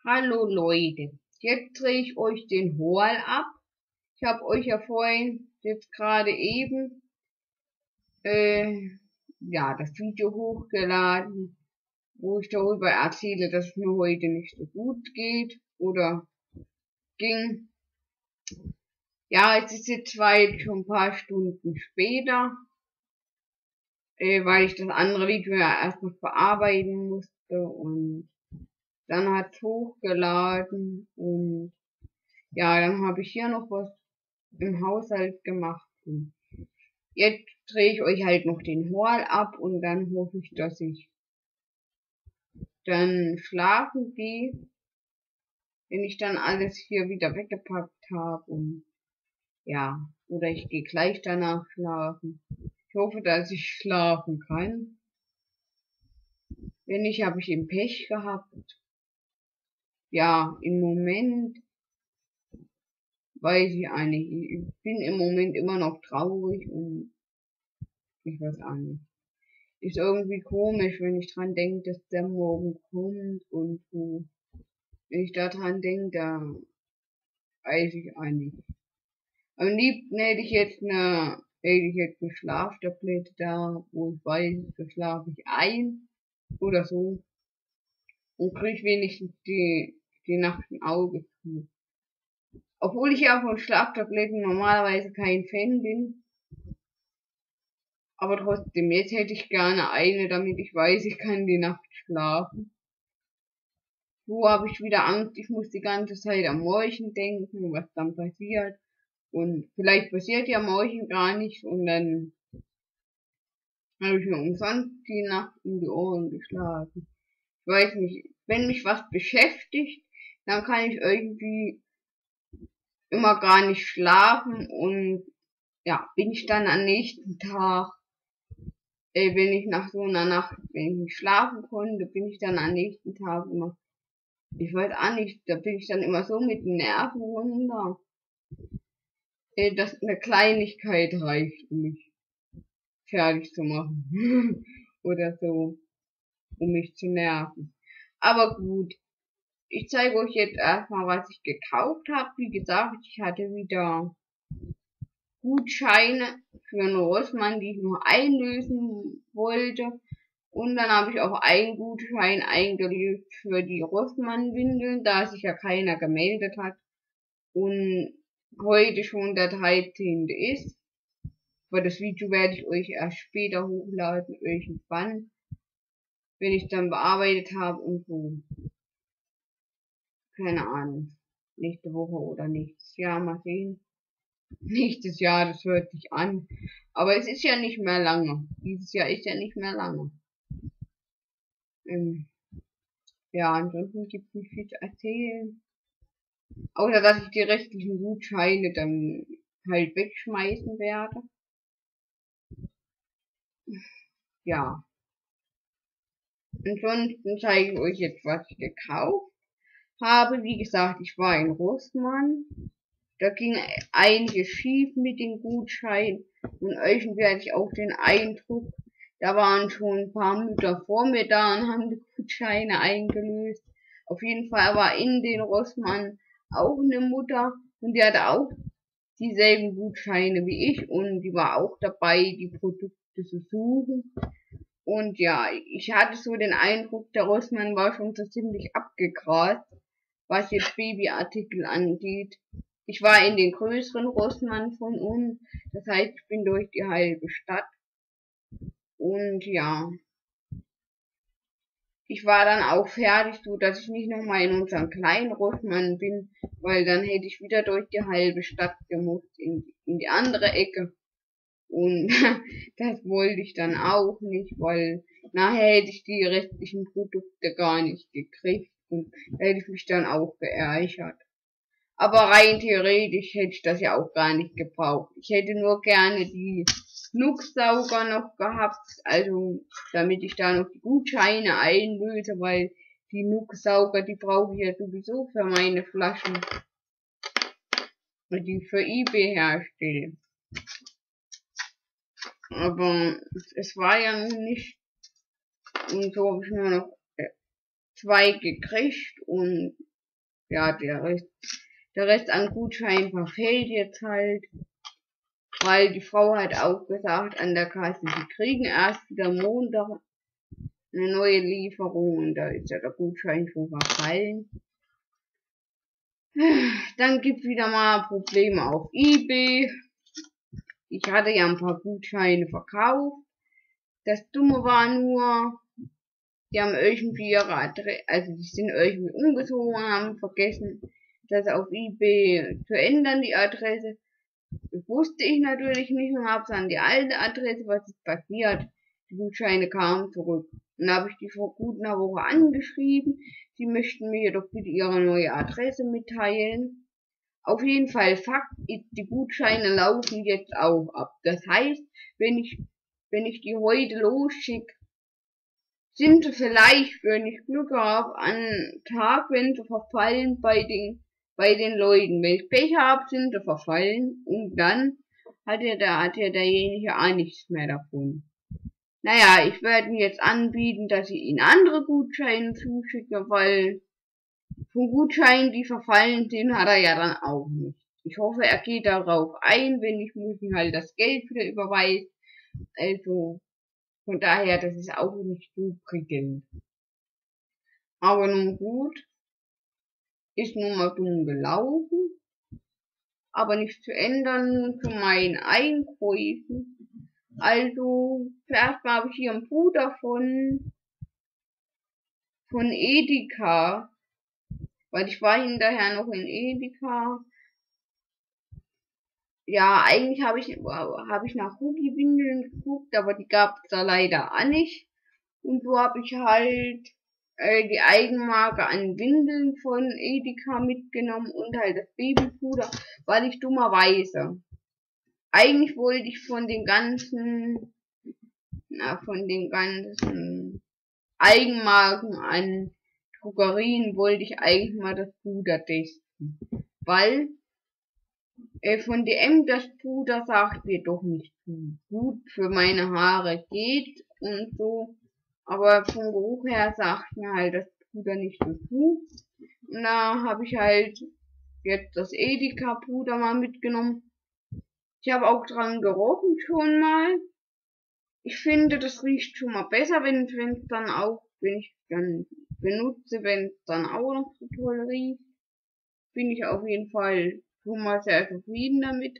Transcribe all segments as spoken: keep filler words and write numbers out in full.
Hallo Leute, jetzt drehe ich euch den Haul ab. Ich habe euch ja vorhin, jetzt gerade eben, äh, ja, das Video hochgeladen, wo ich darüber erzähle, dass es mir heute nicht so gut geht oder ging. Ja, es ist jetzt weit schon ein paar Stunden später, äh, weil ich das andere Video ja erst noch bearbeiten musste und dann hat es hochgeladen und ja, dann habe ich hier noch was im Haushalt gemacht. Und jetzt drehe ich euch halt noch den Haul ab und dann hoffe ich, dass ich dann schlafen gehe, wenn ich dann alles hier wieder weggepackt habe und ja, oder ich gehe gleich danach schlafen. Ich hoffe, dass ich schlafen kann. Wenn nicht, habe ich eben Pech gehabt. Ja, im Moment weiß ich eigentlich, ich bin im Moment immer noch traurig und ich weiß auch nicht. Ist irgendwie komisch, wenn ich dran denke, dass der morgen kommt und so. Wenn ich da dran denke, da weiß ich eigentlich. Am liebsten hätte ich jetzt eine, hätte ich jetzt eine Schlaftablette da, wo ich weiß, da schlafe ich ein oder so. Und krieg wenigstens die, die Nacht ein Auge zu. Obwohl ich ja von Schlaftabletten normalerweise kein Fan bin. Aber trotzdem, jetzt hätte ich gerne eine, damit ich weiß, ich kann die Nacht schlafen. So habe ich wieder Angst, ich muss die ganze Zeit am Morgen denken, was dann passiert. Und vielleicht passiert ja morgen gar nichts und dann habe ich mir umsonst die Nacht in die Ohren geschlagen. Ich weiß nicht, wenn mich was beschäftigt, dann kann ich irgendwie immer gar nicht schlafen und ja, bin ich dann am nächsten Tag, äh, wenn ich nach so einer Nacht, wenn ich nicht schlafen konnte, bin ich dann am nächsten Tag immer, ich weiß auch nicht, da bin ich dann immer so mit den Nerven runter, äh, dass eine Kleinigkeit reicht, um mich fertig zu machen. Oder so, um mich zu nerven. Aber gut, ich zeige euch jetzt erstmal, was ich gekauft habe. Wie gesagt, ich hatte wieder Gutscheine für einen Rossmann, die ich noch einlösen wollte. Und dann habe ich auch einen Gutschein eingelöst für die Rossmann-Windeln, da sich ja keiner gemeldet hat. Und heute schon der dreizehnte ist. Aber das Video werde ich euch erst später hochladen, irgendwann, wenn ich es dann bearbeitet habe und so. Keine Ahnung. Nächste Woche oder nächstes Jahr, mal sehen. Nächstes Jahr, das hört sich an. Aber es ist ja nicht mehr lange. Dieses Jahr ist ja nicht mehr lange. Ähm, ja, ansonsten gibt es nicht viel zu erzählen. Außer, dass ich die restlichen Gutscheine dann halt wegschmeißen werde. Ja. Ansonsten zeige ich euch jetzt, was ich gekauft habe. Wie gesagt, ich war in Rossmann. Da ging einiges schief mit den Gutscheinen. Und irgendwie hatte ich auch den Eindruck, da waren schon ein paar Mütter vor mir da und haben die Gutscheine eingelöst. Auf jeden Fall war in den Rossmann auch eine Mutter und die hatte auch dieselben Gutscheine wie ich und die war auch dabei, die Produkte zu suchen. Und ja, ich hatte so den Eindruck, der Rossmann war schon so ziemlich abgegrast, was jetzt Babyartikel angeht. Ich war in den größeren Rossmann von uns, das heißt, ich bin durch die halbe Stadt. Und ja, ich war dann auch fertig, so dass ich nicht nochmal in unserem kleinen Rossmann bin, weil dann hätte ich wieder durch die halbe Stadt gemusst, in, in die andere Ecke. Und das wollte ich dann auch nicht, weil nachher hätte ich die restlichen Produkte gar nicht gekriegt und da hätte ich mich dann auch geärgert. Aber rein theoretisch hätte ich das ja auch gar nicht gebraucht. Ich hätte nur gerne die Schnucksauger noch gehabt, also damit ich da noch die Gutscheine einlöse, weil die Schnucksauger, die brauche ich ja sowieso für meine Flaschen, die ich für eBay herstelle. Aber es war ja nun nicht, und so habe ich nur noch zwei gekriegt und ja, der Rest, der Rest an Gutschein verfällt jetzt halt, weil die Frau hat auch gesagt an der Kasse, sie kriegen erst wieder Montag eine neue Lieferung und da ist ja der Gutschein schon verfallen. Dann gibt's wieder mal Probleme auf eBay. Ich hatte ja ein paar Gutscheine verkauft. Das Dumme war nur, die haben irgendwie ihre Adresse, also die sind irgendwie umgezogen und haben vergessen, das auf eBay zu ändern, die Adresse. Das wusste ich natürlich nicht und hab's an die alte Adresse, was ist passiert. Die Gutscheine kamen zurück. Dann habe ich die vor gut einer Woche angeschrieben. Sie möchten mir jedoch bitte ihre neue Adresse mitteilen. Auf jeden Fall Fakt ist, die Gutscheine laufen jetzt auch ab. Das heißt, wenn ich, wenn ich die heute losschicke, sind sie vielleicht, wenn ich Glück habe, an Tag, wenn sie verfallen bei den, bei den Leuten. Wenn ich Pech habe, sind sie verfallen und dann hat ja der, hat ja derjenige auch nichts mehr davon. Naja, ich werde mir jetzt anbieten, dass ich ihnen andere Gutscheine zuschicke, weil von Gutscheinen, die verfallen sind, hat er ja dann auch nicht. Ich hoffe, er geht darauf ein, wenn ich muss ihm halt das Geld wieder überweisen. Also, von daher, das ist auch nicht so prickelnd. Aber nun gut, ist nun mal dumm gelaufen, aber nicht zu ändern zu meinen Einkäufen. Also, zuerst mal habe ich hier ein Puder von, von Edeka, weil ich war hinterher noch in Edeka. Ja, eigentlich habe ich, habe ich nach Hugi-Windeln geguckt, aber die gab es da leider auch nicht. Und so habe ich halt äh, die Eigenmarke an Windeln von Edeka mitgenommen und halt das Babypuder, weil ich dummerweise, eigentlich wollte ich von den ganzen, na, von den ganzen Eigenmarken an Drogerien wollte ich eigentlich mal das Puder testen, weil äh, von D M das Puder sagt mir doch nicht gut für meine Haare geht und so, aber vom Geruch her sagt mir halt das Puder nicht so gut. Und da habe ich halt jetzt das Edeka Puder mal mitgenommen. Ich habe auch dran gerochen schon mal. Ich finde, das riecht schon mal besser, wenn es dann auch, wenn ich dann benutze, wenn es dann auch noch so toll riecht. Bin ich auf jeden Fall schon mal sehr zufrieden damit.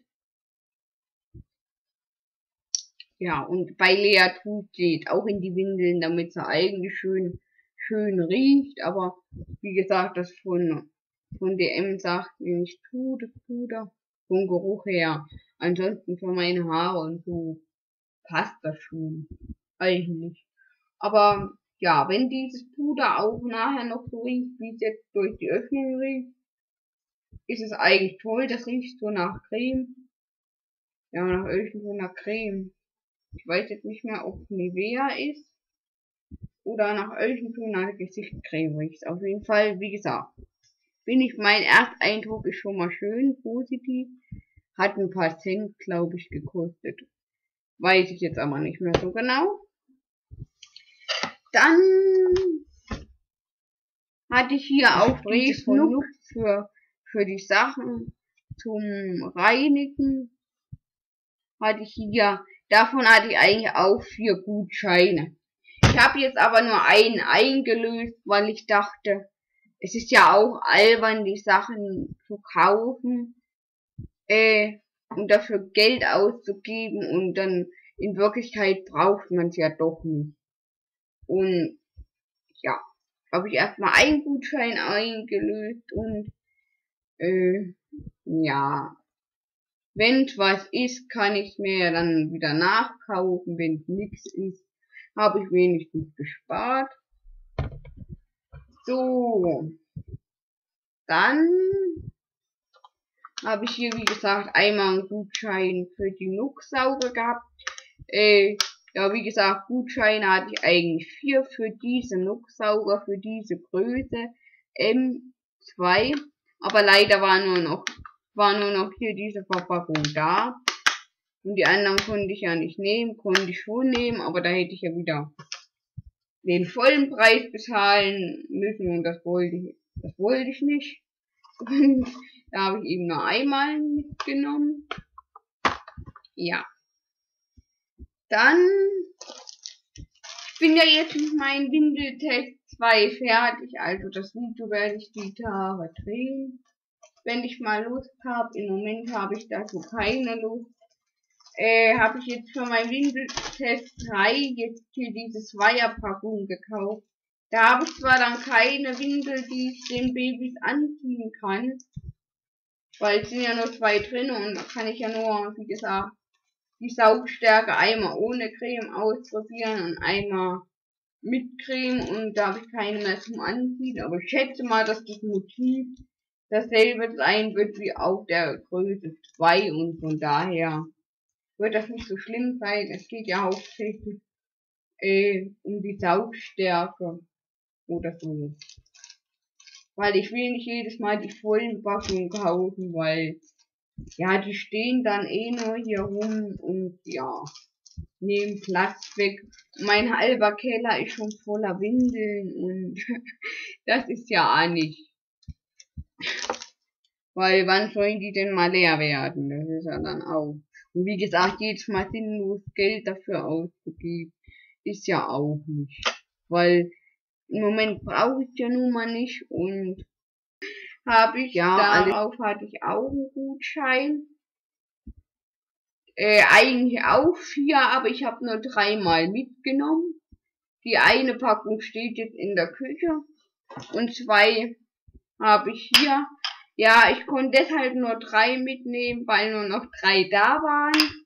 Ja, und bei Lea tut steht auch in die Windeln, damit sie eigentlich schön, schön riecht. Aber wie gesagt, das von, von D M sagt mir nicht tut, das Puder. Vom Geruch her. Ansonsten für meine Haare und so passt das schon. Eigentlich. Aber ja, wenn dieses Puder auch nachher noch so riecht, wie es jetzt durch die Öffnung riecht, ist es eigentlich toll. Das riecht so nach Creme. Ja, nach irgendwo einer Creme. Ich weiß jetzt nicht mehr, ob es Nivea ist oder nach irgendwo einer Gesichtscreme riecht. Auf jeden Fall, wie gesagt, bin ich, mein Ersteindruck ist schon mal schön positiv. Hat ein paar Cent, glaube ich, gekostet. Weiß ich jetzt aber nicht mehr so genau. Dann hatte ich hier auch Brief von Nuck für, für die Sachen zum Reinigen. Hatte ich hier, davon hatte ich eigentlich auch vier Gutscheine. Ich habe jetzt aber nur einen eingelöst, weil ich dachte, es ist ja auch albern, die Sachen zu kaufen, äh, und dafür Geld auszugeben und dann in Wirklichkeit braucht man es ja doch nicht. Und ja, habe ich erstmal einen Gutschein eingelöst und äh, ja, wenn's was ist, kann ich mir ja dann wieder nachkaufen. Wenn nichts ist, habe ich wenigstens gespart. So, dann habe ich hier, wie gesagt, einmal einen Gutschein für die Nucksauger gehabt. Äh, ja, wie gesagt, Gutscheine hatte ich eigentlich vier für diese Nucksauger, für diese Größe M zwei. Aber leider war nur noch, war nur noch hier diese Verpackung da. Und die anderen konnte ich ja nicht nehmen, konnte ich schon nehmen, aber da hätte ich ja wieder den vollen Preis bezahlen müssen und das wollte ich, das wollte ich nicht. Und da habe ich eben nur einmal mitgenommen. Ja. Dann, ich bin ja jetzt mit meinem Windeltest zwei fertig, also das Video werde ich die Tage drehen, wenn ich mal Lust habe. Im Moment habe ich dazu keine Lust. Äh, habe ich jetzt für mein Windeltest drei jetzt hier diese Zweierpackung gekauft. Da habe ich zwar dann keine Windel, die ich den Babys anziehen kann, weil es sind ja nur zwei drin und da kann ich ja nur, wie gesagt, die Saugstärke einmal ohne Creme ausprobieren und einmal mit Creme und da habe ich keine mehr zum Anziehen. Aber ich schätze mal, dass das Motiv dasselbe sein wird wie auf der Größe zwei und von daher wird das nicht so schlimm sein. Es geht ja hauptsächlich äh, um die Saugstärke oder so. Weil ich will nicht jedes Mal die vollen Packungen kaufen, weil ja, die stehen dann eh nur hier rum und ja, nehmen Platz weg. Mein halber Keller ist schon voller Windeln und das ist ja auch nicht. Weil wann sollen die denn mal leer werden? Das ist ja dann auch. Und wie gesagt, jedes Mal sinnlos Geld dafür auszugeben, ist ja auch nicht. Weil im Moment brauche ich ja nun mal nicht und habe ich, ja, darauf hatte ich auch einen Gutschein. Äh, eigentlich auch vier, aber ich habe nur dreimal mitgenommen. Die eine Packung steht jetzt in der Küche und zwei habe ich hier. Ja, ich konnte deshalb nur drei mitnehmen, weil nur noch drei da waren.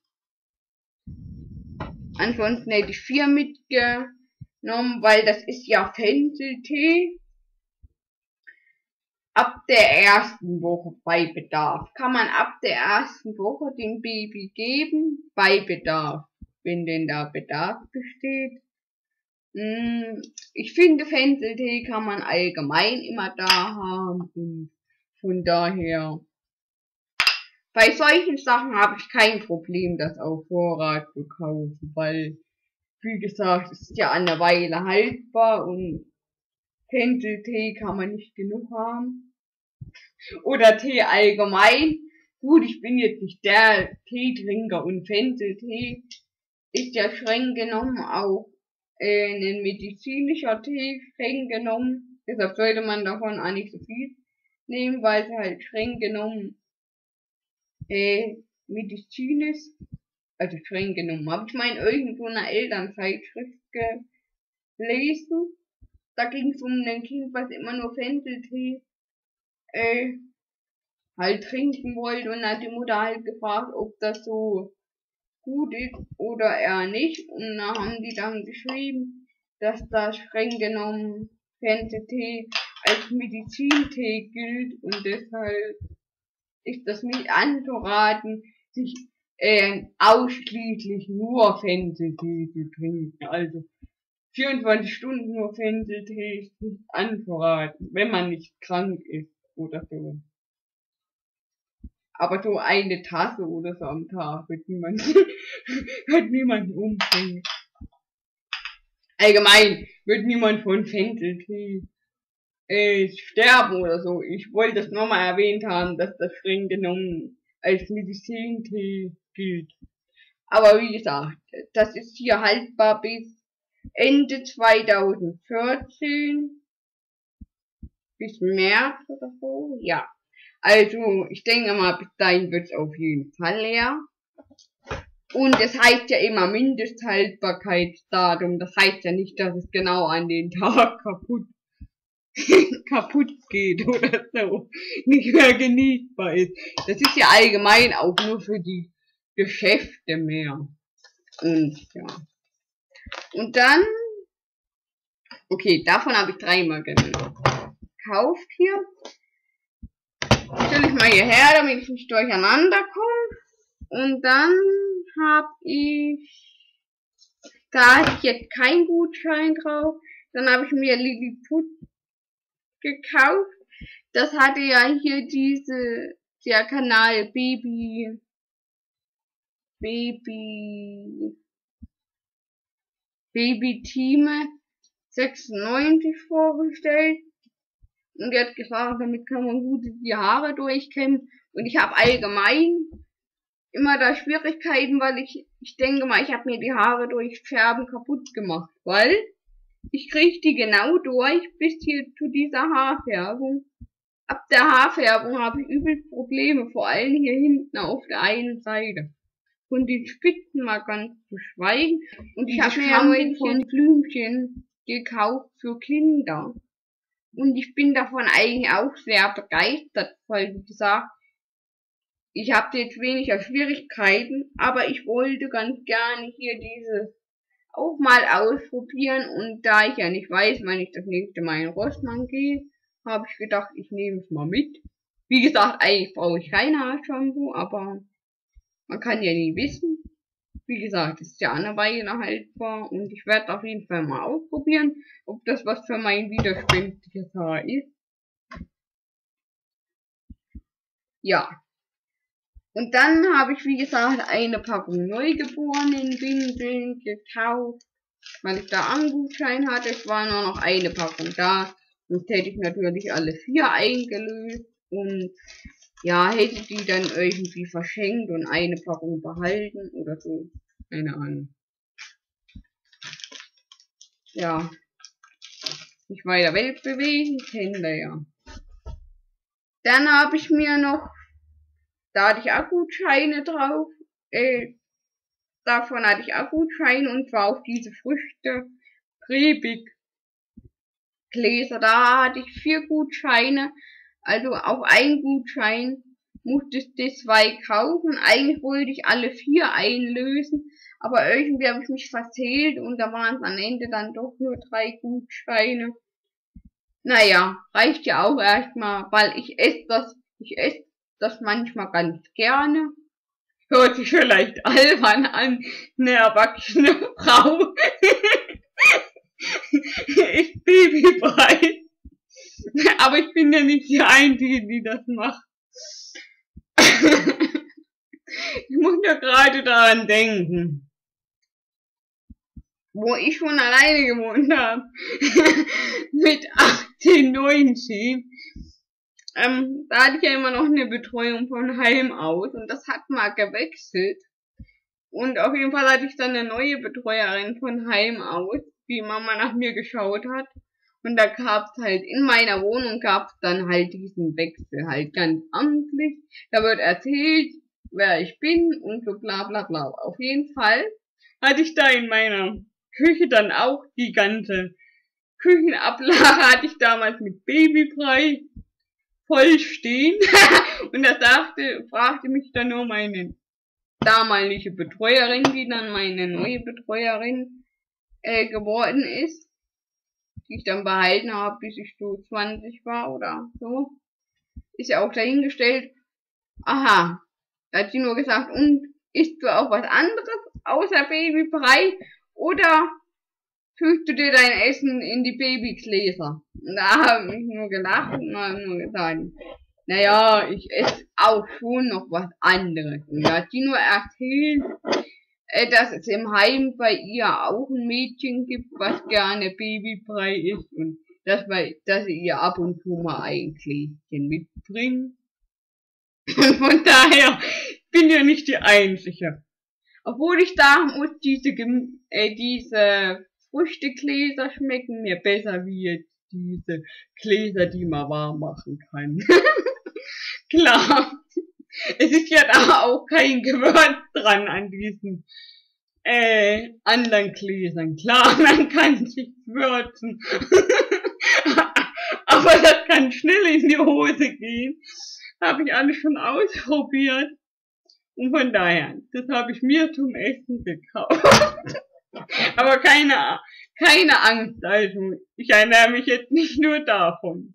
Ansonsten hätte ich vier mitgenommen, weil das ist ja Fencheltee. Ab der ersten Woche bei Bedarf. Kann man ab der ersten Woche dem Baby geben, bei Bedarf, wenn denn da Bedarf besteht. Hm, ich finde, Fencheltee kann man allgemein immer da haben und von daher, bei solchen Sachen habe ich kein Problem, das auf Vorrat zu kaufen, weil, wie gesagt, es ist ja eine Weile haltbar und Fencheltee kann man nicht genug haben. Oder Tee allgemein. Gut, ich bin jetzt nicht der Teetrinker und Fencheltee ist ja streng genommen auch äh, ein medizinischer Tee, streng genommen. Deshalb sollte man davon auch nicht so viel nehmen, weil es halt streng genommen äh, Medizin ist. Also streng genommen. Habe ich mal in irgendwo einer Elternzeitschrift gelesen. Da ging es um ein Kind, was immer nur Fencheltee äh, halt trinken wollte und hat die Mutter halt gefragt, ob das so gut ist oder eher nicht. Und da haben die dann geschrieben, dass das streng genommen Fencheltee als Medizintee gilt und deshalb ist das nicht anzuraten, sich äh, ausschließlich nur Fencheltee zu trinken. Also vierundzwanzig Stunden nur Fencheltee ist nicht anzuraten, wenn man nicht krank ist oder so. Aber so eine Tasse oder so am Tag wird niemand, wird niemand umbringen. Allgemein wird niemand von Fencheltee äh, sterben oder so. Ich wollte das nochmal erwähnt haben, dass das streng genommen als Medizintee gilt. Aber wie gesagt, das ist hier haltbar bis Ende zweitausendvierzehn. Bis März oder so, ja. Also, ich denke mal, bis dahin wird es auf jeden Fall leer. Und es heißt ja immer Mindesthaltbarkeitsdatum. Das heißt ja nicht, dass es genau an den Tag kaputt, kaputt geht oder so. Nicht mehr genießbar ist. Das ist ja allgemein auch nur für die Geschäfte mehr. Und ja. Und dann, okay, davon habe ich dreimal gekauft hier. Stelle ich mal hierher, damit ich nicht durcheinander komme. Und dann habe ich, da hatte ich jetzt keinen Gutschein drauf, dann habe ich mir Lilliput gekauft. Das hatte ja hier diese, der Kanal Baby, Baby, Baby Team sechsundneunzig vorgestellt. Und die hat gesagt, damit kann man gut die Haare durchkämmen. Und ich habe allgemein immer da Schwierigkeiten, weil ich, ich denke mal, ich habe mir die Haare durch Färben kaputt gemacht. Weil ich kriege die genau durch bis hier zu dieser Haarfärbung. Ab der Haarfärbung habe ich übel Probleme, vor allem hier hinten auf der einen Seite. Von den Spitzen mal ganz zu schweigen. Und ich habe mir ja heute von Blümchen gekauft für Kinder. Und ich bin davon eigentlich auch sehr begeistert, weil, wie gesagt, ich habe jetzt weniger Schwierigkeiten, aber ich wollte ganz gerne hier dieses auch mal ausprobieren. Und da ich ja nicht weiß, wann ich das nächste Mal in Rossmann gehe, habe ich gedacht, ich nehme es mal mit. Wie gesagt, eigentlich brauche ich kein Haarshampoo, aber man kann ja nie wissen. Wie gesagt, es ist ja eine Weile haltbar und ich werde auf jeden Fall mal ausprobieren, ob das was für mein widerspenstiges Haar ist. Ja. Und dann habe ich, wie gesagt, eine Packung Neugeborenenwindeln gekauft, weil ich da einen Gutschein hatte. Es war nur noch eine Packung da. Sonst hätte ich natürlich alle vier eingelöst und ja, hätte die dann irgendwie verschenkt und eine Packung behalten oder so. Keine Ahnung. Ja. Nicht weiter Welt bewegen, kennt ihr ja. Dann habe ich mir noch, da hatte ich auch Gutscheine drauf, äh, davon hatte ich auch Gutscheine und zwar auf diese Früchte, Prebig Gläser, da hatte ich vier Gutscheine, also auf einen Gutschein musste ich zwei kaufen. Eigentlich wollte ich alle vier einlösen, aber irgendwie habe ich mich verzählt und da waren es am Ende dann doch nur drei Gutscheine. Naja, reicht ja auch erstmal, weil ich esse das, ich esse das manchmal ganz gerne. Hört sich vielleicht albern an, eine erwachsene Frau ist Babybrei. Aber ich bin ja nicht die Einzige, die das macht. Ich muss ja gerade daran denken, wo ich schon alleine gewohnt habe, mit achtzehn, neunzehn, ähm, da hatte ich ja immer noch eine Betreuung von Heim aus und das hat mal gewechselt. Und auf jeden Fall hatte ich dann eine neue Betreuerin von Heim aus, die Mama nach mir geschaut hat. Und da gab's halt, in meiner Wohnung gab's dann halt diesen Wechsel, halt ganz amtlich. Da wird erzählt, wer ich bin und so bla bla bla. Auf jeden Fall hatte ich da in meiner Küche dann auch die ganze Küchenablage, hatte ich damals mit Babybrei voll stehen. Und da sagte, fragte mich dann nur meine damalige Betreuerin, die dann meine neue Betreuerin äh, geworden ist, die ich dann behalten habe, bis ich so zwanzig war oder so, ist ja auch dahingestellt. Aha, da hat sie nur gesagt, und isst du auch was anderes außer Babybrei oder fügst du dir dein Essen in die Babygläser? Und da habe ich nur gelacht und habe nur gesagt, naja, ich esse auch schon noch was anderes. Und da hat sie nur erzählt, äh, dass es im Heim bei ihr auch ein Mädchen gibt, was gerne Babybrei isst und dass, bei, dass sie ihr ab und zu mal ein Gläschen mitbringt. Und von daher bin ja nicht die Einzige. Obwohl ich sagen muss, diese, äh, diese Früchtegläser schmecken mir besser wie jetzt diese Gläser, die man warm machen kann. Klar, es ist ja da auch kein Gewürz dran an diesen äh, anderen Gläsern. Klar, man kann sich würzen, aber das kann schnell in die Hose gehen. Habe ich alles schon ausprobiert. Und von daher, das habe ich mir zum Essen gekauft. Aber keine, keine Angst, also ich ernähre mich jetzt nicht nur davon.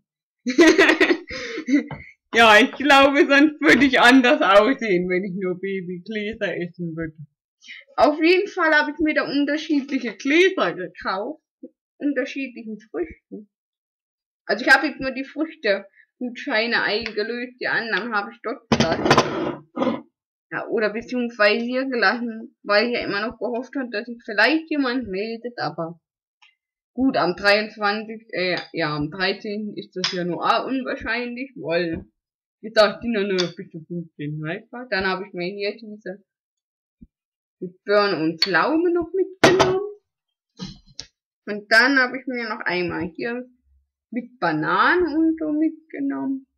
Ja, ich glaube, sonst würde ich anders aussehen, wenn ich nur Babygläser essen würde. Auf jeden Fall habe ich mir da unterschiedliche Gläser gekauft, unterschiedlichen Früchten. Also ich habe jetzt nur die Früchte-Gutscheine eingelöst, die anderen habe ich dort gelassen. Ja, oder beziehungsweise hier gelassen, weil ich ja immer noch gehofft habe, dass sich vielleicht jemand meldet, aber Gut, am dreiundzwanzigsten, äh, ja, am dreizehnten ist das ja nur auch unwahrscheinlich, weil, wie gesagt, die nur noch bis zu fünfzehn haltbar. Dann habe ich mir hier diese mit Birne und Pflaume noch mitgenommen. Und dann habe ich mir noch einmal hier mit Bananen und so mitgenommen.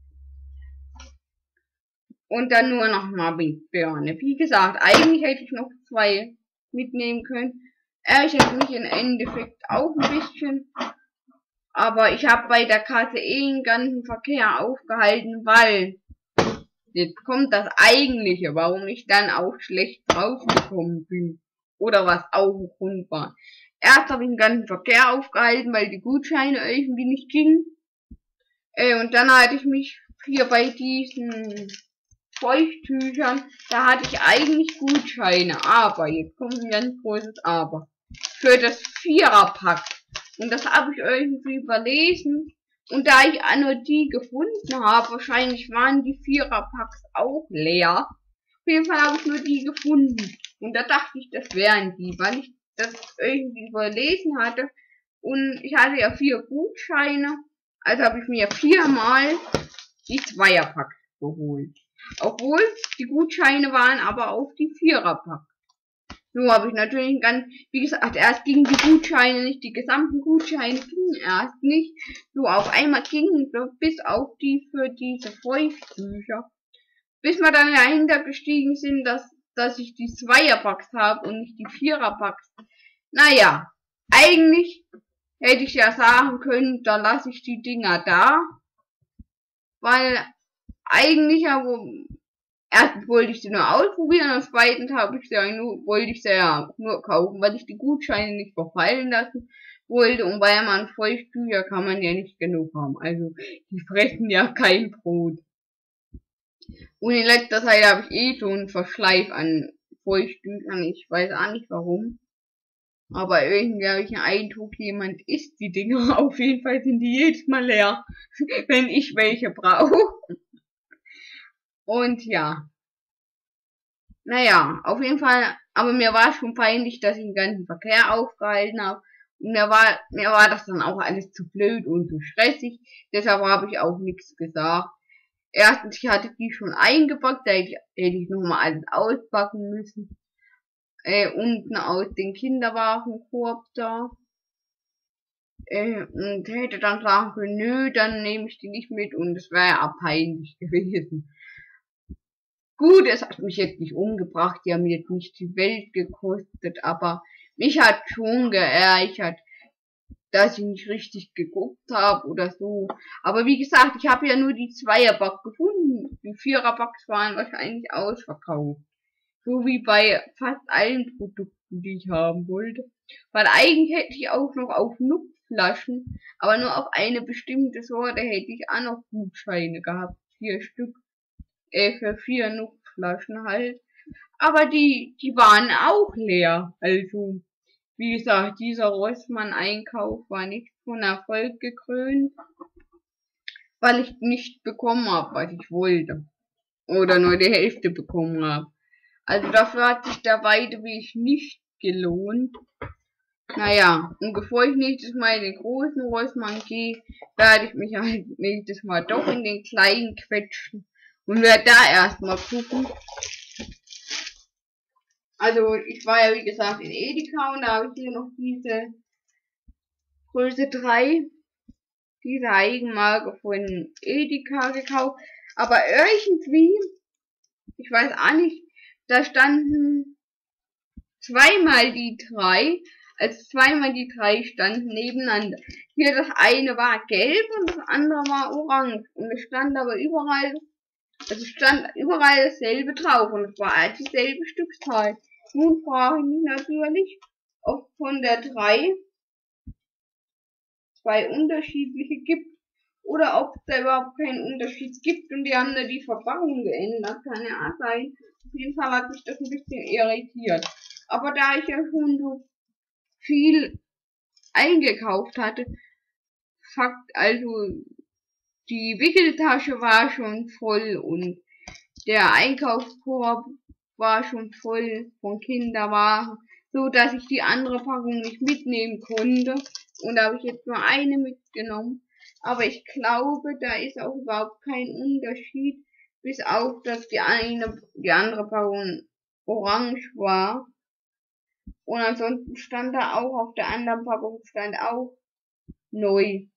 Und dann nur noch mal mit Birne. Wie gesagt, eigentlich hätte ich noch zwei mitnehmen können. Ärgert mich im Endeffekt auch ein bisschen. Aber ich habe bei der Kasse eh den ganzen Verkehr aufgehalten, weil jetzt kommt das Eigentliche, warum ich dann auch schlecht rausgekommen bin. Oder was auch ein Grund war. Erst habe ich den ganzen Verkehr aufgehalten, weil die Gutscheine irgendwie nicht gingen. Äh, und dann hatte ich mich hier bei diesen Feuchttüchern, da hatte ich eigentlich Gutscheine. Aber, jetzt kommt ein ganz großes Aber. Für das Viererpack. Und das habe ich irgendwie überlesen. Und da ich auch nur die gefunden habe, wahrscheinlich waren die Viererpacks auch leer. Auf jeden Fall habe ich nur die gefunden. Und da dachte ich, das wären die, weil ich das irgendwie überlesen hatte. Und ich hatte ja vier Gutscheine. Also habe ich mir viermal die Zweierpacks geholt. Obwohl die Gutscheine waren aber auf die Viererpacks. So habe ich natürlich ganz, wie gesagt, erst gingen die Gutscheine nicht, die gesamten Gutscheine gingen erst nicht. So auf einmal gingen sie, bis auf die für diese Feuchttücher. Bis wir dann dahinter gestiegen sind, dass, dass ich die Zweierpacks habe und nicht die Viererpacks. Naja, eigentlich hätte ich ja sagen können, da lasse ich die Dinger da. Weil eigentlich ja, erstens wollte ich sie nur ausprobieren, und zweitens habe ich sie ja nur, wollte ich sie ja nur kaufen, weil ich die Gutscheine nicht verfallen lassen wollte, und bei man Feuchttücher kann man ja nicht genug haben. Also, die fressen ja kein Brot. Und in letzter Zeit habe ich eh schon einen Verschleif an Feuchttüchern, ich weiß auch nicht warum. Aber irgendwie habe ich den Eindruck, jemand isst die Dinger. Auf jeden Fall sind die jedes Mal leer, wenn ich welche brauche. Und ja. Naja, auf jeden Fall, aber mir war schon peinlich, dass ich den ganzen Verkehr aufgehalten habe. Und mir war, mir war das dann auch alles zu blöd und zu stressig. Deshalb habe ich auch nichts gesagt. Erstens, ich hatte die schon eingepackt, da hätte ich, hätte ich nochmal alles auspacken müssen. Äh, unten aus dem Kinderwagenkorb da. Äh, und hätte dann sagen können, nö, dann nehme ich die nicht mit, und es wäre ja peinlich gewesen. Gut, es hat mich jetzt nicht umgebracht, die haben jetzt nicht die Welt gekostet, aber mich hat schon geärgert, dass ich nicht richtig geguckt habe oder so. Aber wie gesagt, ich habe ja nur die Zweierpack gefunden. Die Viererpacks waren wahrscheinlich ausverkauft. So wie bei fast allen Produkten, die ich haben wollte. Weil eigentlich hätte ich auch noch auf Nuckflaschen, aber nur auf eine bestimmte Sorte hätte ich auch noch Gutscheine gehabt. Vier Stück. Äh, für vier Nuckflaschen halt. Aber die, die waren auch leer. Also, wie gesagt, dieser Rossmann-Einkauf war nicht von Erfolg gekrönt, weil ich nicht bekommen habe, was ich wollte. Oder nur die Hälfte bekommen habe. Also dafür hat sich der Weideweg nicht gelohnt. Naja, und bevor ich nächstes Mal in den großen Rossmann gehe, werde ich mich halt nächstes Mal doch in den kleinen quetschen. Und werde da erstmal gucken. Also, ich war ja wie gesagt in Edeka, und da habe ich hier noch diese Größe drei, diese Eigenmarke von Edeka gekauft. Aber irgendwie, ich weiß auch nicht, da standen zweimal die drei, also zweimal die drei standen nebeneinander. Hier das eine war gelb und das andere war orange. Und es stand aber überall, also stand überall dasselbe drauf, und es war halt dieselbe Stückzahl. Nun frage ich mich natürlich, ob von der drei zwei unterschiedliche gibt, oder ob es da überhaupt keinen Unterschied gibt und die haben da die Verpackung geändert. Kann ja auch sein. Auf jeden Fall hat mich das ein bisschen irritiert. Aber da ich ja schon so viel eingekauft hatte, Fakt, also die Wickeltasche war schon voll und der Einkaufskorb war schon voll von Kinderwaren, so dass ich die andere Packung nicht mitnehmen konnte. Und da habe ich jetzt nur eine mitgenommen. Aber ich glaube, da ist auch überhaupt kein Unterschied. Bis auf, dass die eine, die andere Packung orange war. Und ansonsten stand da auch, auf der anderen Packung stand auch neu.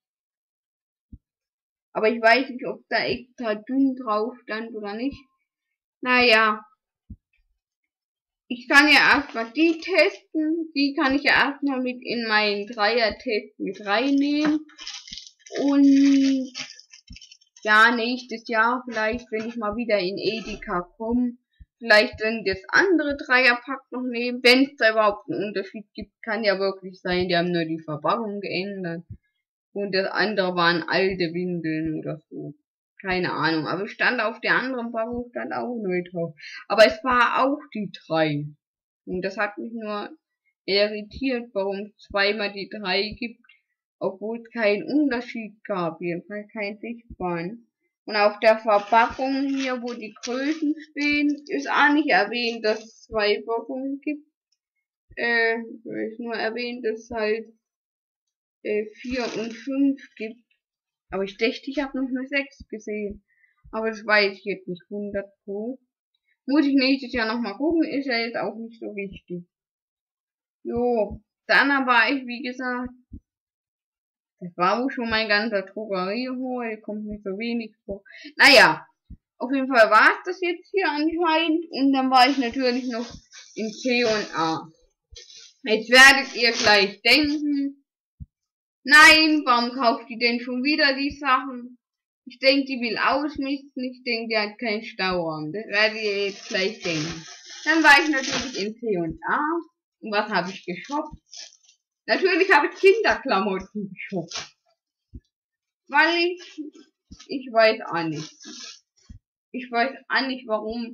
Aber ich weiß nicht, ob da extra dünn drauf stand oder nicht. Naja. Ich kann ja erstmal die testen. Die kann ich ja erstmal mit in meinen Dreier-Test mit reinnehmen. Und ja, nächstes Jahr vielleicht, wenn ich mal wieder in Edeka komme, vielleicht dann das andere Dreierpack noch nehmen. Wenn es da überhaupt einen Unterschied gibt, kann ja wirklich sein, die haben nur die Verpackung geändert. Und das andere waren alte Windeln oder so. Keine Ahnung, aber stand auf der anderen Packung stand auch neu drauf. Aber es war auch die drei. Und das hat mich nur irritiert, warum es zweimal die drei gibt, obwohl es keinen Unterschied gab, jedenfalls keinen sichtbaren. Und auf der Verpackung hier, wo die Größen stehen, ist auch nicht erwähnt, dass es zwei Packungen gibt. Äh, ist nur erwähnt, dass es halt äh, vier und fünf gibt. Aber ich dachte, ich habe noch eine sechs gesehen. Aber das weiß ich jetzt nicht hundert pro. Muss ich nächstes Jahr nochmal gucken, ist ja jetzt auch nicht so wichtig. Jo, dann war ich, wie gesagt, das war wohl schon mein ganzer Drogeriehaul, kommt mir so wenig vor. Naja, auf jeden Fall war es das jetzt hier anscheinend. Und dann war ich natürlich noch in C und A. Jetzt werdet ihr gleich denken, nein, warum kauft die denn schon wieder die Sachen? Ich denke, die will ausmisten. Ich denke, die hat keinen Stauraum. Das werdet ihr jetzt gleich denken. Dann war ich natürlich in C und A. Und was habe ich geshoppt? Natürlich habe ich Kinderklamotten geshoppt. Weil ich, ich weiß auch nicht. Ich weiß auch nicht, warum.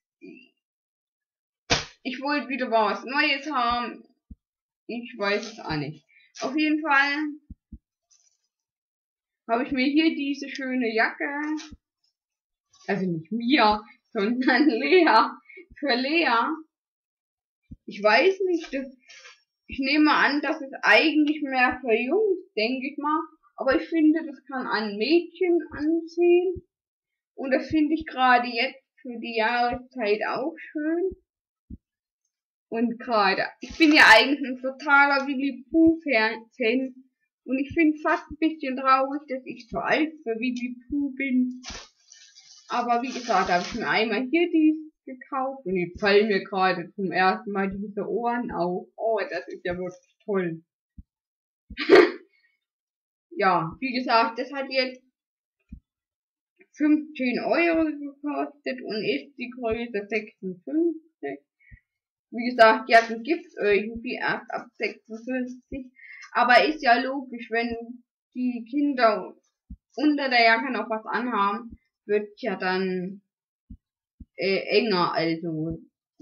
Ich wollte wieder mal was Neues haben. Ich weiß es auch nicht. Auf jeden Fall habe ich mir hier diese schöne Jacke, also nicht mir, sondern Lea, für Lea. Ich weiß nicht, das, ich nehme an, das ist eigentlich mehr für Jungs, denke ich mal, aber ich finde, das kann ein Mädchen anziehen und das finde ich gerade jetzt für die Jahreszeit auch schön. Und gerade, ich bin ja eigentlich ein totaler Winnie Pooh Fan. Und ich finde fast ein bisschen traurig, dass ich so alt für Winnie Pooh bin. Aber wie gesagt, habe ich mir einmal hier die gekauft. Und jetzt fallen mir gerade zum ersten Mal diese Ohren auf. Oh, das ist ja wirklich toll. Ja, wie gesagt, das hat jetzt fünfzehn Euro gekostet und ist die Größe sechsundfünfzig. Wie gesagt, ja, dann gibt's irgendwie erst ab sechsundfünfzig. Aber ist ja logisch, wenn die Kinder unter der Jacke noch was anhaben, wird ja dann äh, enger, also.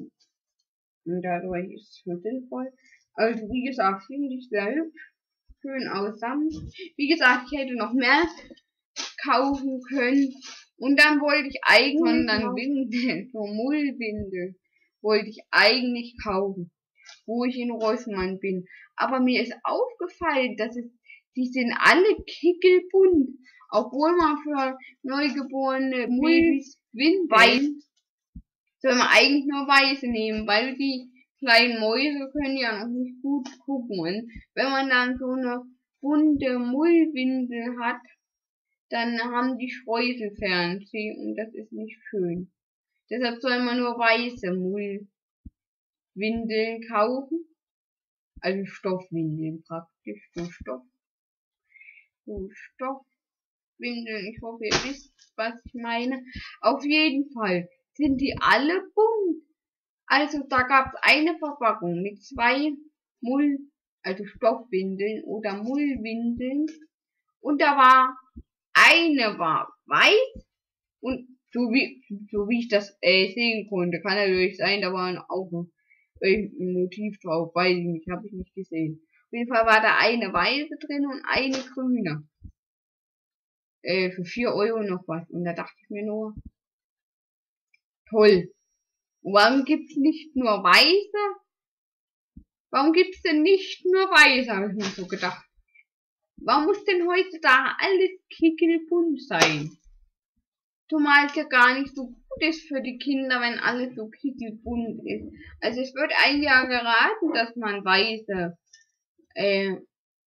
Und dadurch ist es schon sinnvoll. Also wie gesagt, finde ich sehr hübsch. Schön aus Samt. Wie gesagt, ich hätte noch mehr kaufen können. Und dann wollte ich eigentlich dann Windeln, so Mullwindel, wollte ich eigentlich kaufen, wo ich in Rossmann bin. Aber mir ist aufgefallen, dass es, die sind alle kickelbunt. Obwohl man für neugeborene Babys Windeln soll man eigentlich nur weiße nehmen, weil die kleinen Mäuse können ja noch nicht gut gucken. Und wenn man dann so eine bunte Mullwindel hat, dann haben die Streuselfernsehen und das ist nicht schön. Deshalb soll man nur weiße Mullwindeln kaufen. Also Stoffwindeln praktisch, so Stoff. So Stoffwindeln, ich hoffe ihr wisst, was ich meine. Auf jeden Fall sind die alle bunt. Also da gab es eine Verpackung mit zwei Mull, also Stoffwindeln oder Mullwindeln. Und da war, eine war weiß und so wie, so wie ich das äh, sehen konnte, kann natürlich sein, da war auch noch ein Motiv drauf, weiß ich nicht, habe ich nicht gesehen. Auf jeden Fall war da eine weiße drin und eine grüne. Äh, für vier Euro noch was. Und da dachte ich mir nur, toll. Warum gibt's nicht nur weiße? Warum gibt's denn nicht nur weiße, habe ich mir so gedacht. Warum muss denn heutzutage alles kickelbunt sein? Zumal es ja gar nicht so gut ist für die Kinder, wenn alles so kickelbunt ist. Also es wird einem ja geraten, dass man weiße äh,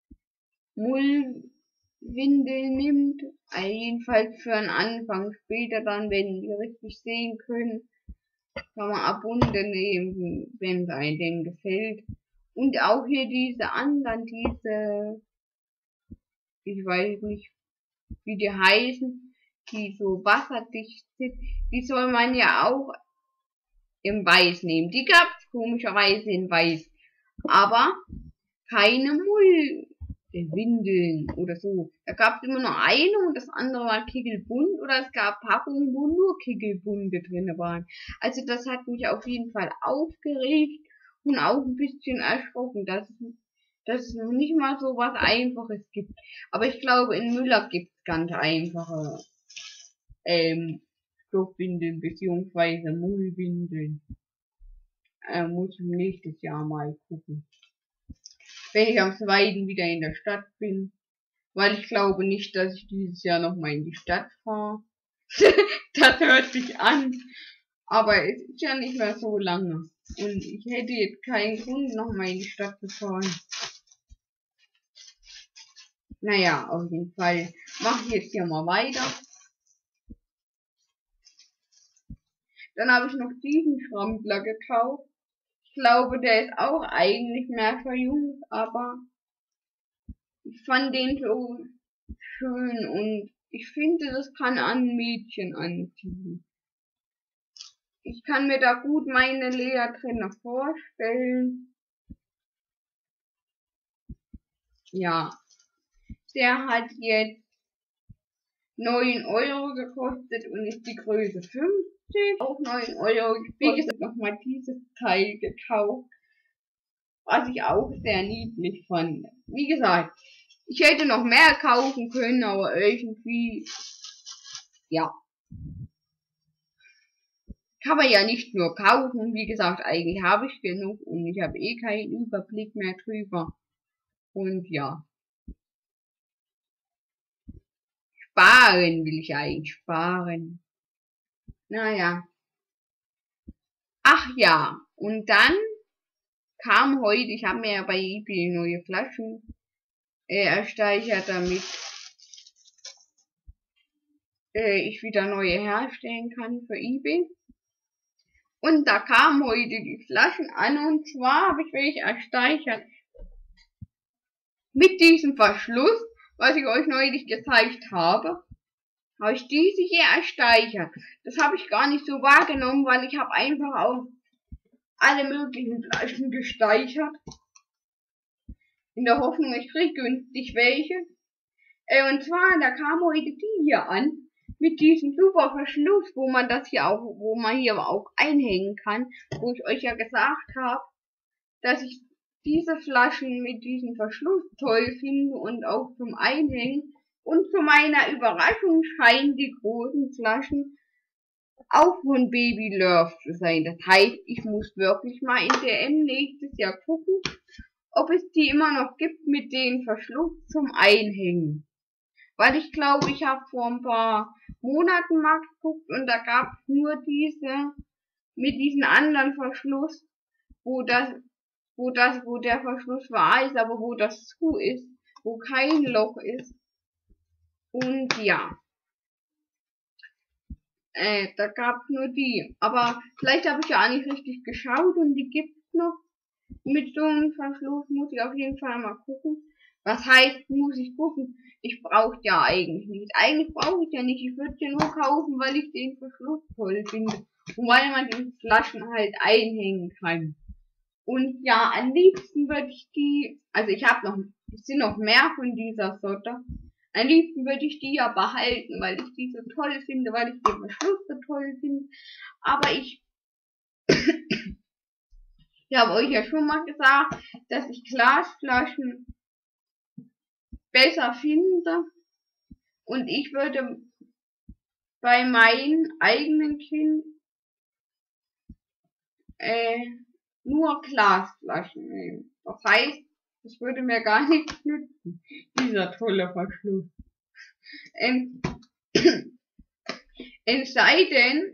Mullwindeln nimmt. Also jedenfalls für einen Anfang. Später dann, wenn die richtig sehen können, kann man auch bunte nehmen, wenn es einem denn gefällt. Und auch hier diese anderen, diese, ich weiß nicht, wie die heißen, die so wasserdicht sind, die soll man ja auch im Weiß nehmen. Die gab's komischerweise in Weiß, aber keine Mullwindeln oder so. Da gab's immer nur eine und das andere war kickelbunt, oder es gab Packungen, wo nur kickelbunte drinne waren. Also das hat mich auf jeden Fall aufgeregt und auch ein bisschen erschrocken, dass es, dass es noch nicht mal so was Einfaches gibt. Aber ich glaube, in Müller gibt's ganz einfache ähm, Stoffwindeln beziehungsweise Mullwindeln. Äh, muss ich nächstes Jahr mal gucken. Wenn ich am zweiten wieder in der Stadt bin. Weil ich glaube nicht, dass ich dieses Jahr noch mal in die Stadt fahre. Das hört sich an. Aber es ist ja nicht mehr so lange. Und ich hätte jetzt keinen Grund, noch mal in die Stadt zu fahren. Naja, auf jeden Fall mache ich jetzt hier mal weiter. Dann habe ich noch diesen Schrammler gekauft. Ich glaube, der ist auch eigentlich mehr für Jungs, aber ich fand den so schön und ich finde, das kann an Mädchen anziehen. Ich kann mir da gut meine Lea drin vorstellen. Ja, der hat jetzt neun Euro gekostet und ist die Größe fünfzig. Auch neun Euro. Wie gesagt, nochmal dieses Teil gekauft, was ich auch sehr niedlich fand. Wie gesagt, ich hätte noch mehr kaufen können, aber irgendwie, ja, kann man ja nicht nur kaufen. Wie gesagt, eigentlich habe ich genug und ich habe eh keinen Überblick mehr drüber. Und ja, sparen will ich eigentlich sparen. Naja. Ach ja, und dann kam heute, ich habe mir ja bei eBay neue Flaschen äh, ersteigert, damit äh, ich wieder neue herstellen kann für eBay. Und da kamen heute die Flaschen an, und zwar habe ich welche ersteigert mit diesem Verschluss, was ich euch neulich gezeigt habe. Habe ich diese hier ersteigert. Das habe ich gar nicht so wahrgenommen, weil ich habe einfach auf alle möglichen Flaschen gesteigert. In der Hoffnung, ich kriege günstig welche. Äh, und zwar, da kam heute die hier an. Mit diesem super Verschluss, wo man das hier auch, wo man hier auch einhängen kann. Wo ich euch ja gesagt habe, dass ich diese Flaschen mit diesem Verschluss toll finde und auch zum Einhängen. Und zu meiner Überraschung scheinen die großen Flaschen auch von Baby Love zu sein. Das heißt, ich muss wirklich mal in D M nächstes Jahr gucken, ob es die immer noch gibt mit dem Verschluss zum Einhängen. Weil ich glaube, ich habe vor ein paar Monaten mal geguckt und da gab es nur diese mit diesem anderen Verschluss, wo das, wo das, wo der Verschluss wahr ist, aber wo das zu ist, wo kein Loch ist. Und ja, äh, da gab's nur die. Aber vielleicht habe ich ja auch nicht richtig geschaut und die gibt's noch. Mit so einem Verschluss muss ich auf jeden Fall mal gucken. Was heißt, muss ich gucken? Ich brauche ja eigentlich nicht. Eigentlich brauche ich ja nicht. Ich würde ja nur kaufen, weil ich den Verschluss toll finde. Und weil man die Flaschen halt einhängen kann. Und ja, am liebsten würde ich die, also ich habe noch, es sind noch mehr von dieser Sorte. Am liebsten würde ich die ja behalten, weil ich die so toll finde, weil ich den Verschluss so toll finde. Aber ich, ich habe euch ja schon mal gesagt, dass ich Glasflaschen besser finde. Und ich würde bei meinem eigenen Kind äh, nur Glasflaschen nehmen. Das heißt, das würde mir gar nichts nützen. benutzen. Dieser tolle Verschluss. Ähm, es sei denn,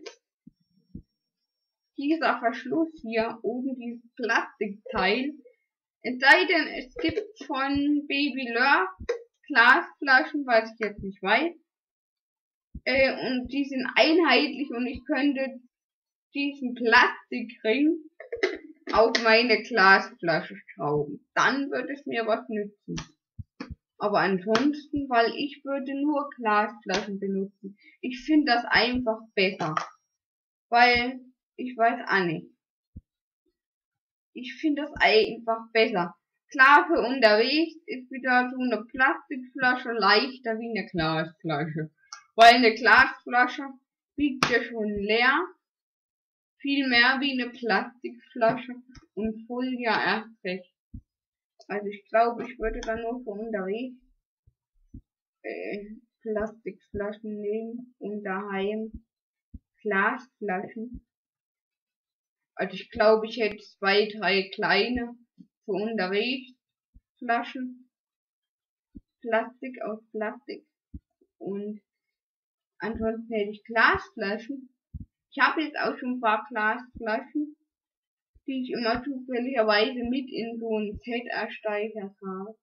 dieser Verschluss hier, oben dieses Plastikteil, es sei denn, es gibt von Baby Love Glasflaschen, was ich jetzt nicht weiß, äh, und die sind einheitlich und ich könnte diesen Plastikring auf meine Glasflasche schrauben. Dann würde es mir was nützen. Aber ansonsten, weil ich würde nur Glasflaschen benutzen. Ich finde das einfach besser. Weil, ich weiß auch nicht. Ich finde das einfach besser. Klar, für unterwegs ist wieder so eine Plastikflasche leichter wie eine Glasflasche. Weil eine Glasflasche wiegt ja schon leer. Viel mehr wie eine Plastikflasche und voll ja erst recht. Also ich glaube, ich würde dann nur für unterwegs äh, Plastikflaschen nehmen und daheim Glasflaschen. Also ich glaube, ich hätte zwei, drei kleine für unterwegs Flaschen. Plastik aus Plastik. Und ansonsten hätte ich Glasflaschen. Ich habe jetzt auch schon ein paar Glasflaschen, die ich immer zufälligerweise mit in so ein Set ersteigert habe.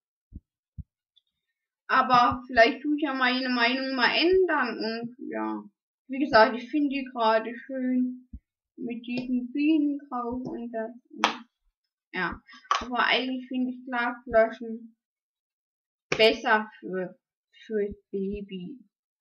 Aber vielleicht tue ich ja meine Meinung mal ändern und ja, wie gesagt, ich finde die gerade schön mit diesen Bienen drauf und das. Und, ja, aber eigentlich finde ich Glasflaschen besser für fürs Baby.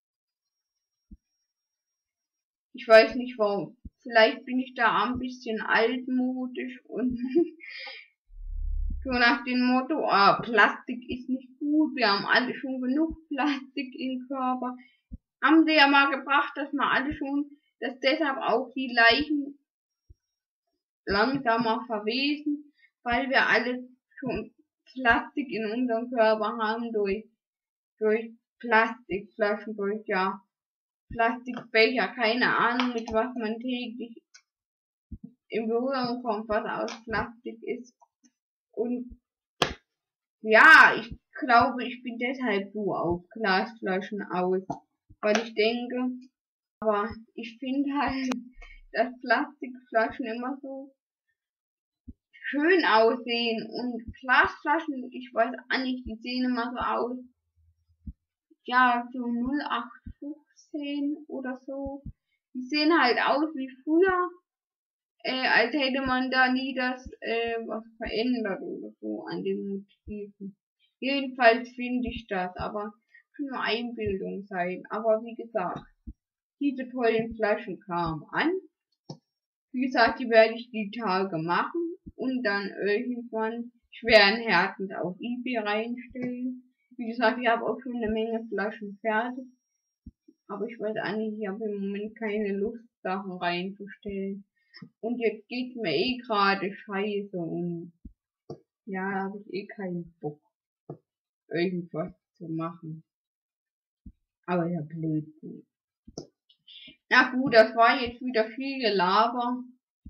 Ich weiß nicht warum. Vielleicht bin ich da ein bisschen altmodisch und so nach dem Motto, ah, Plastik ist nicht gut, wir haben alle schon genug Plastik im Körper. Haben sie ja mal gebracht, dass wir alle schon, dass deshalb auch die Leichen langsamer verwesen, weil wir alle schon Plastik in unserem Körper haben durch, durch Plastikflaschen, durch, ja, Plastikbecher, keine Ahnung, mit was man täglich in Berührung kommt, was aus Plastik ist. Und ja, ich glaube, ich bin deshalb so auf Glasflaschen aus, weil ich denke, aber ich finde halt, dass Plastikflaschen immer so schön aussehen und Glasflaschen, ich weiß auch nicht, die sehen immer so aus, ja, so null acht fünfzehn oder so. Die sehen halt aus wie früher, äh, als hätte man da nie das, äh, was verändert oder so an den Motiven. Jedenfalls finde ich das, aber kann nur Einbildung sein. Aber wie gesagt, diese tollen Flaschen kamen an. Wie gesagt, die werde ich die Tage machen und dann irgendwann schweren Herzens auf eBay reinstellen. Wie gesagt, ich habe auch schon eine Menge Flaschen fertig. Aber ich weiß eigentlich, ich habe im Moment keine Lust, Sachen reinzustellen. Und jetzt geht's mir eh gerade scheiße und ja, habe ich eh keinen Bock, irgendwas zu machen. Aber ja, Blödsinn. Na gut, das war jetzt wieder viel Gelaber.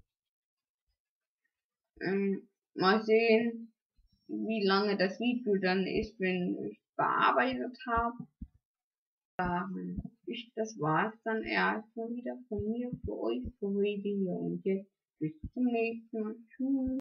Ähm, mal sehen, wie lange das Video dann ist, wenn ich bearbeitet habe. Ähm, ich, das war's dann erstmal wieder von mir für euch für heute hier und jetzt bis zum nächsten Mal. Tschüss.